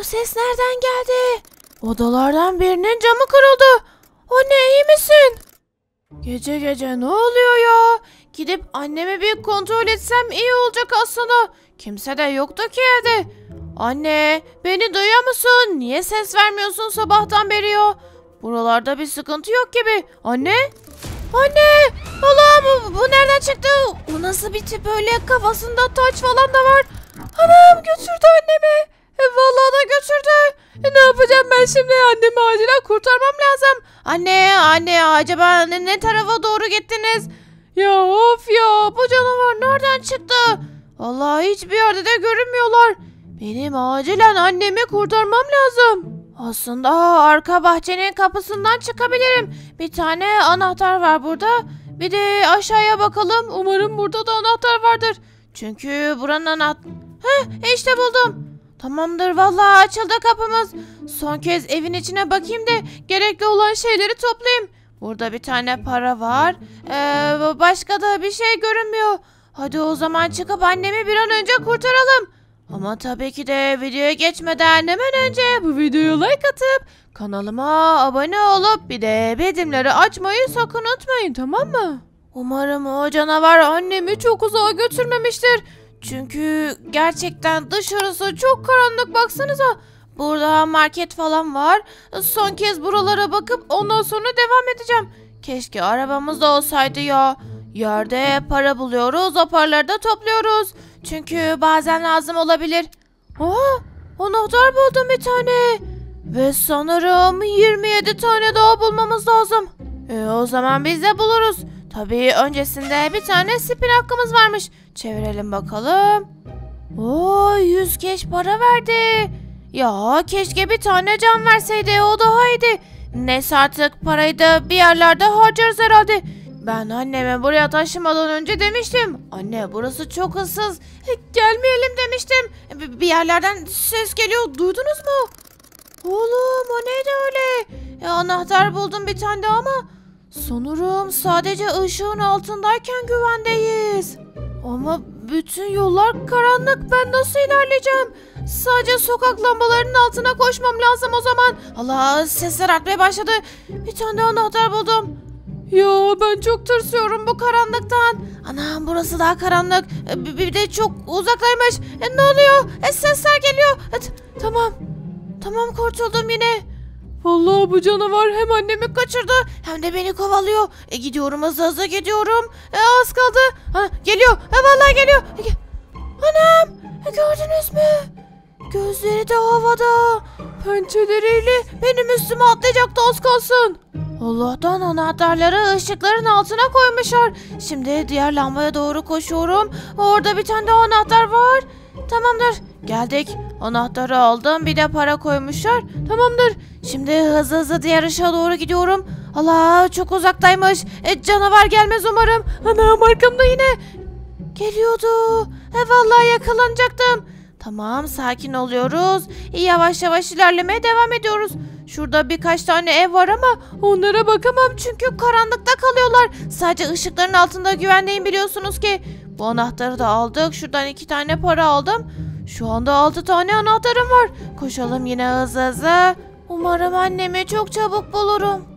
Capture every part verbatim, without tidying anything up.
ses nereden geldi? Odalardan birinin camı kırıldı. Anne iyi misin? Gece gece ne oluyor ya? Gidip annemi bir kontrol etsem iyi olacak aslında. Kimse de yoktu ki evde. Anne, beni duyuyor musun? Niye ses vermiyorsun sabahtan beri ya? Buralarda bir sıkıntı yok gibi. Anne? Anne! Allah'ım bu, bu nereden çıktı? Bu nasıl bir tip öyle? Kafasında taç falan da var. Anam götürdü annemi. E, vallahi da götürdü. E, ne yapacağım ben şimdi? Annemi acilen kurtarmam lazım. Anne, anne acaba ne, ne tarafa doğru gittiniz? Ya of ya, bu canavar nereden çıktı? Vallahi hiçbir yerde de görünmüyorlar. Benim acilen annemi kurtarmam lazım. Aslında arka bahçenin kapısından çıkabilirim. Bir tane anahtar var burada. Bir de aşağıya bakalım. Umarım burada da anahtar vardır. Çünkü buranın anahtarı... Heh, işte buldum. Tamamdır, vallahi açıldı kapımız. Son kez evin içine bakayım da gerekli olan şeyleri toplayayım. Burada bir tane para var. Ee, başka da bir şey görünmüyor. Hadi o zaman çıkıp annemi bir an önce kurtaralım. Ama tabii ki de videoya geçmeden hemen önce bu videoya like atıp kanalıma abone olup bir de bildirimleri açmayı sakın unutmayın, tamam mı? Umarım o canavar annemi çok uzağa götürmemiştir. Çünkü gerçekten dışarısı çok karanlık, baksanıza. Burada market falan var. Son kez buralara bakıp ondan sonra devam edeceğim. Keşke arabamız da olsaydı ya. Yerde para buluyoruz, o paraları da topluyoruz. Çünkü bazen lazım olabilir. Aa, anahtar buldum bir tane. Ve sanırım yirmi yedi tane daha bulmamız lazım. E, o zaman biz de buluruz. Tabii öncesinde bir tane spin hakkımız varmış. Çevirelim bakalım. Oo, yüz keş para verdi. Ya keşke bir tane can verseydi, o daha iyiydi. Neyse artık parayı da bir yerlerde harcarız herhalde. Ben anneme buraya taşımadan önce demiştim. Anne burası çok ıssız. E, gelmeyelim demiştim. E, bir yerlerden ses geliyor. Duydunuz mu? Oğlum o neydi öyle? E, anahtar buldum bir tane daha ama sanırım sadece ışığın altındayken güvendeyiz. Ama bütün yollar karanlık. Ben nasıl ilerleyeceğim? Sadece sokak lambalarının altına koşmam lazım o zaman. Allah, sesler artmaya başladı. Bir tane anahtar buldum. Ya ben çok tırsıyorum bu karanlıktan. Anam burası daha karanlık. Bir, bir de çok uzaktaymış. E, ne oluyor? E, sesler geliyor. E, tamam. Tamam, kurtuldum yine. Vallahi bu canavar hem annemi kaçırdı hem de beni kovalıyor. E, gidiyorum, hızlı hızlı gidiyorum. E, az kaldı. Ha, geliyor. E, vallahi geliyor. E, ge Anam. E, gördünüz mü? Gözleri de havada. Pençeleriyle benim üstüme atlayacaktı az kalsın. Allah'tan anahtarları ışıkların altına koymuşlar. Şimdi diğer lambaya doğru koşuyorum. Orada bir tane daha anahtar var. Tamamdır. Geldik. Anahtarı aldım. Bir de para koymuşlar. Tamamdır. Şimdi hızlı hızlı diğer ışığa doğru gidiyorum. Allah, çok uzaktaymış. E, canavar gelmez umarım. Anam arkamda yine. Geliyordu. E, vallahi yakalanacaktım. Tamam, sakin oluyoruz. Yavaş yavaş ilerlemeye devam ediyoruz. Şurada birkaç tane ev var ama onlara bakamam çünkü karanlıkta kalıyorlar. Sadece ışıkların altında güvendeyim, biliyorsunuz ki. Bu anahtarı da aldık. Şuradan iki tane para aldım. Şu anda altı tane anahtarım var. Koşalım yine hızlı hızlı. Umarım annemi çok çabuk bulurum.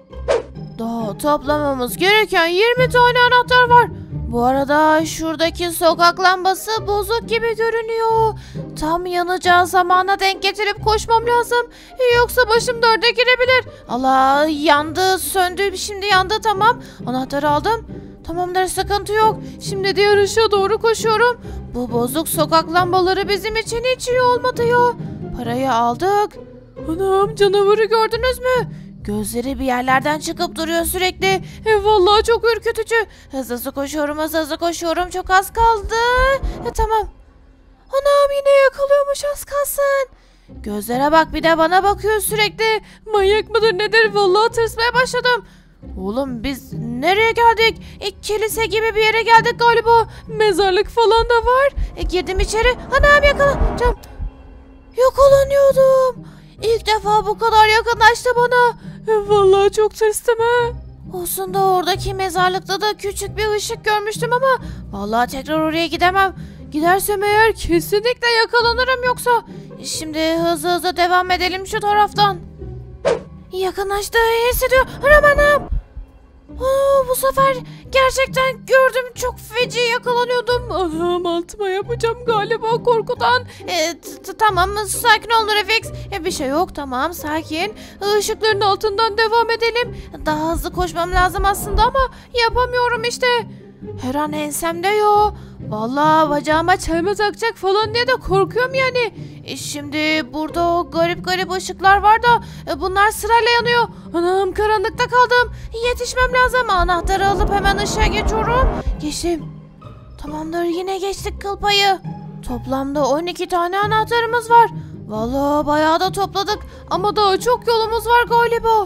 Daha toplamamız gereken yirmi tane anahtar var. Bu arada şuradaki sokak lambası bozuk gibi görünüyor. Tam yanacağı zamana denk getirip koşmam lazım. Yoksa başım dörde girebilir. Allah, yandı, söndü, şimdi yandı, tamam. Anahtarı aldım. Tamamdır, sıkıntı yok. Şimdi diğer ışığa doğru koşuyorum. Bu bozuk sokak lambaları bizim için hiç iyi olmadı ya. Parayı aldık. Anam, canavarı gördünüz mü? Gözleri bir yerlerden çıkıp duruyor sürekli. E, vallahi çok ürkütücü. Hızlı hızlı koşuyorum, hızlı hızlı koşuyorum. Çok az kaldı. E, tamam. Anam yine yakalıyormuş, az kalsın. Gözlere bak, bir de bana bakıyor sürekli. Manyak mıdır nedir? Vallahi tırsmaya başladım. Oğlum biz nereye geldik? E, kilise gibi bir yere geldik galiba. Mezarlık falan da var. E, girdim içeri. Anam yakalanacağım. Yakalanıyordum. İlk defa bu kadar yakınlaştı bana. E, vallahi çok tırstım ha. Olsun da oradaki mezarlıkta da küçük bir ışık görmüştüm ama vallahi tekrar oraya gidemem. Gidersem eğer kesinlikle yakalanırım yoksa. Şimdi hızlı hızlı devam edelim şu taraftan. Yakınlaştı, hissediyor. Amanım. Oo, bu sefer gerçekten gördüm, çok feci yakalanıyordum. Anam, altıma yapacağım galiba korkudan. E, tamam, sakin ol Nurefix. E, bir şey yok, tamam, sakin. Işıkların altından devam edelim. Daha hızlı koşmam lazım aslında ama yapamıyorum işte. Her an ensemde yo. Vallahi bacağıma çelme takacak falan diye de korkuyorum yani. E şimdi burada o garip garip ışıklar var da e, bunlar sırayla yanıyor. Anam, karanlıkta kaldım. Yetişmem lazım. Anahtarı alıp hemen ışığa geçiyorum. Geçtim. Tamamdır, yine geçtik kıl payı. Toplamda on iki tane anahtarımız var. Vallahi bayağı da topladık ama daha çok yolumuz var galiba.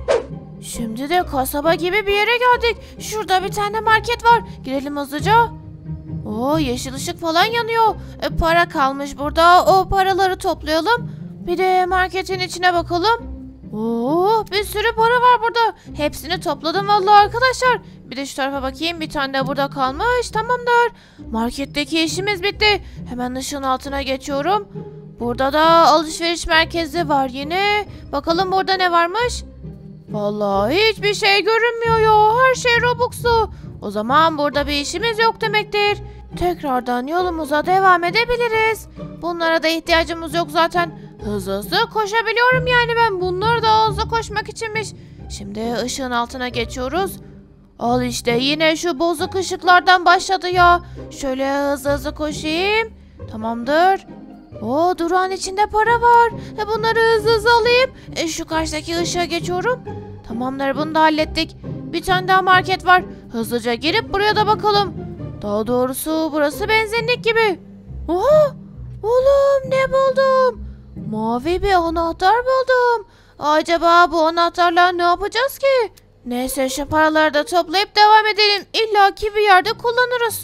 Şimdi de kasaba gibi bir yere geldik. Şurada bir tane market var. Girelim hızlıca. Oo, yeşil ışık falan yanıyor. E, para kalmış burada. O paraları toplayalım. Bir de marketin içine bakalım. Oo, bir sürü para var burada. Hepsini topladım vallahi arkadaşlar. Bir de şu tarafa bakayım. Bir tane de burada kalmış. Tamamdır. Marketteki işimiz bitti. Hemen ışığın altına geçiyorum. Burada da alışveriş merkezi var yine. Bakalım burada ne varmış? Vallahi hiçbir şey görünmüyor ya. Her şey Robux'lu. O zaman burada bir işimiz yok demektir. Tekrardan yolumuza devam edebiliriz. Bunlara da ihtiyacımız yok zaten. Hızlı hızlı koşabiliyorum yani ben. Bunlar da hızlı koşmak içinmiş. Şimdi ışığın altına geçiyoruz. Al işte, yine şu bozuk ışıklardan başladı ya. Şöyle hızlı hızlı koşayım. Tamamdır. Oo, durağın içinde para var. E, bunları hızlı hızlı alayım. E, şu karşıdaki ışığa geçiyorum. Tamamdır, bunu da hallettik. Bir tane daha market var. Hızlıca girip buraya da bakalım. Daha doğrusu burası benzinlik gibi. Oha! Oğlum, ne buldum? Mavi bir anahtar buldum. Acaba bu anahtarla ne yapacağız ki? Neyse, şu paraları da toplayıp devam edelim. İlla ki bir yerde kullanırız.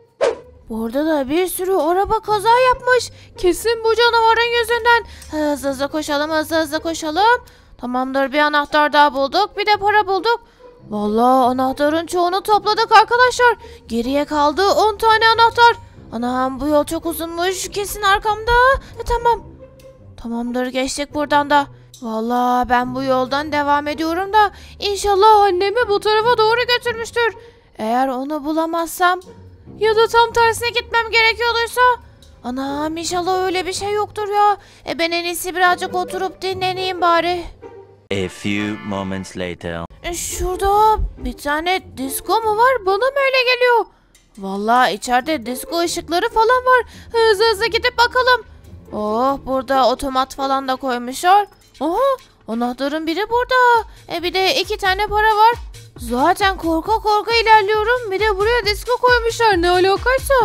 Burada da bir sürü araba kaza yapmış. Kesin bu canavarın yüzünden. Hızlı hızlı koşalım, hızlı hızlı koşalım. Tamamdır, bir anahtar daha bulduk. Bir de para bulduk. Vallahi anahtarın çoğunu topladık arkadaşlar. Geriye kaldı on tane anahtar. Anam, bu yol çok uzunmuş. Kesin arkamda. E, tamam. Tamamdır, geçtik buradan da. Vallahi ben bu yoldan devam ediyorum da İnşallah annemi bu tarafa doğru götürmüştür. Eğer onu bulamazsam ya da tam tersine gitmem gerekiyorsa. Anam, inşallah öyle bir şey yoktur ya. E ben en iyisi birazcık oturup dinleneyim bari. A few moments later. E şurada bir tane disko mu var? Bana mı öyle geliyor? Vallahi içeride disko ışıkları falan var. Hızlı hızlı gidip bakalım. Oh, burada otomat falan da koymuşlar. Oha, anahtarın biri burada. E bir de iki tane para var. Zaten korka korka ilerliyorum. Bir de buraya disko koymuşlar. Ne alakaysa.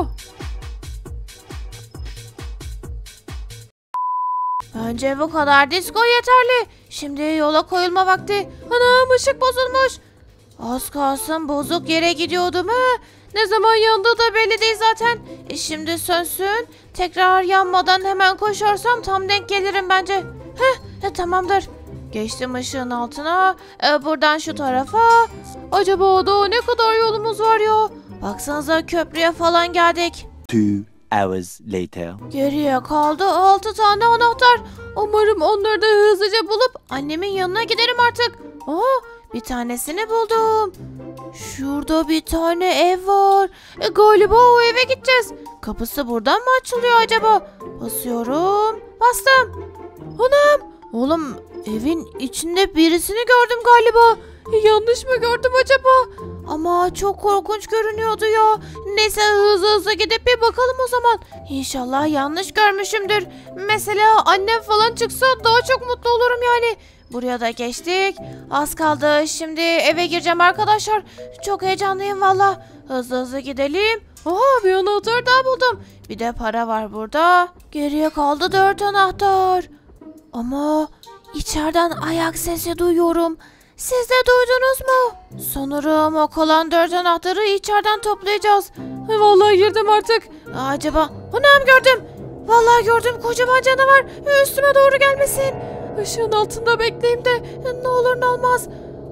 Bence bu kadar disko yeterli. Şimdi yola koyulma vakti. Anam, ışık bozulmuş. Az kalsın bozuk yere gidiyordum ha. Ne zaman yandığı da belli değil zaten. E şimdi sönsün. Tekrar yanmadan hemen koşarsam tam denk gelirim bence. Heh, e, tamamdır. Geçtim ışığın altına. E, buradan şu tarafa. Acaba daha ne kadar yolumuz var ya? Baksanıza, köprüye falan geldik. Two hours later. Geriye kaldı altı tane anahtar. Umarım onları da hızlıca bulup annemin yanına giderim artık. Aa, bir tanesini buldum. Şurada bir tane ev var. E, galiba o eve gideceğiz. Kapısı buradan mı açılıyor acaba? Basıyorum. Bastım. Anam. Oğlum, evin içinde birisini gördüm galiba. E, yanlış mı gördüm acaba? Ama çok korkunç görünüyordu ya. Neyse, hızlı hızlı gidip bir bakalım o zaman. İnşallah yanlış görmüşümdür. Mesela annem falan çıksa daha çok mutlu olurum yani. Buraya da geçtik. Az kaldı. Şimdi eve gireceğim arkadaşlar. Çok heyecanlıyım valla. Hızlı hızlı gidelim. Aha, bir anahtar daha buldum. Bir de para var burada. Geriye kaldı dört anahtar. Ama içeriden ayak sesi duyuyorum. Siz de duydunuz mu? Sanırım o kalan dört anahtarı içeriden toplayacağız. Ay, vallahi girdim artık. Acaba? Anam, gördüm. Vallahi gördüm, kocaman canavar. Üstüme doğru gelmesin. Işığın altında bekleyeyim de ne olur ne olmaz.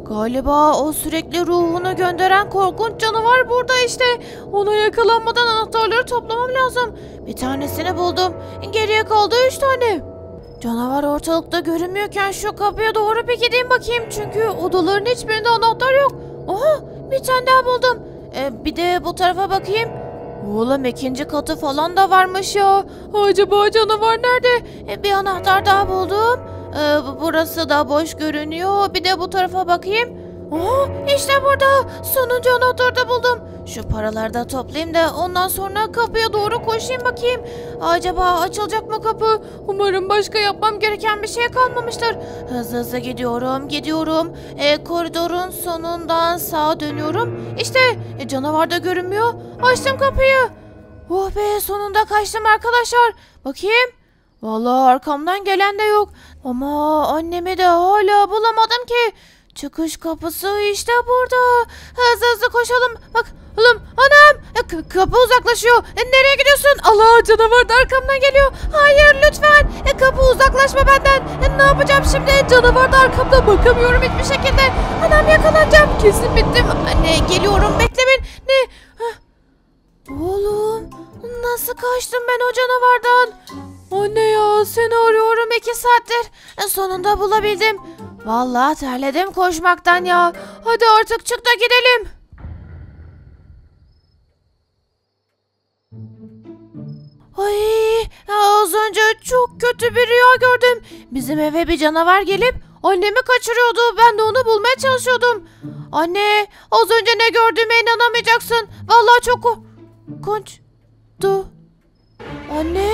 Galiba o sürekli ruhunu gönderen korkunç canavar burada işte. Ona yakalanmadan anahtarları toplamam lazım. Bir tanesini buldum. Geriye kaldı üç tane. Canavar ortalıkta görünmüyorken şu kapıya doğru bir gideyim bakayım. Çünkü odaların hiçbirinde anahtar yok. Oha, bir tane daha buldum. Ee, bir de bu tarafa bakayım. Oğlum ikinci katı falan da varmış ya. Acaba canavar nerede? Ee, bir anahtar daha buldum. Ee, burası da boş görünüyor. Bir de bu tarafa bakayım. Aa, işte burada. Sonuncu anahtarı da buldum. Şu paraları da toplayayım da ondan sonra kapıya doğru koşayım bakayım. Acaba açılacak mı kapı? Umarım başka yapmam gereken bir şey kalmamıştır. Hızlı hızlı gidiyorum, gidiyorum. E, koridorun sonundan sağa dönüyorum. İşte e, canavar da görünmüyor. Açtım kapıyı. Oh be, sonunda kaçtım arkadaşlar. Bakayım. Vallahi arkamdan gelen de yok. Ama annemi de hala bulamadım ki. Çıkış kapısı işte burada. Hızlı hızlı koşalım. Bak oğlum, anam. E, k- kapı uzaklaşıyor. E, nereye gidiyorsun? Allah, canavar da arkamdan geliyor. Hayır lütfen. E, kapı uzaklaşma benden. E, ne yapacağım şimdi? Canavar da arkamda, bakamıyorum hiçbir şekilde. Anam, yakalanacağım. Kesin bittim. Anne geliyorum, bekle beni. Ne? Heh. Oğlum, nasıl kaçtım ben o canavardan? Anne ya, seni arıyorum iki saattir. E, sonunda bulabildim. Vallahi terledim koşmaktan ya. Hadi artık çık da gidelim. Ay, az önce çok kötü bir rüya gördüm. Bizim eve bir canavar gelip annemi kaçırıyordu. Ben de onu bulmaya çalışıyordum. Anne, az önce ne gördüğüme inanamayacaksın. Vallahi çok korkunçtu. Anne?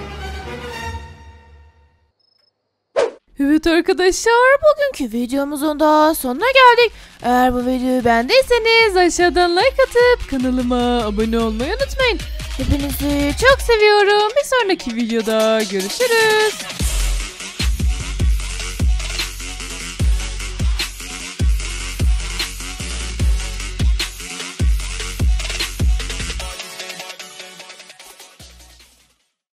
Evet arkadaşlar, bugünkü videomuzun da sonuna geldik. Eğer bu videoyu beğendiyseniz aşağıdan like atıp kanalıma abone olmayı unutmayın. Hepinizi çok seviyorum. Bir sonraki videoda görüşürüz.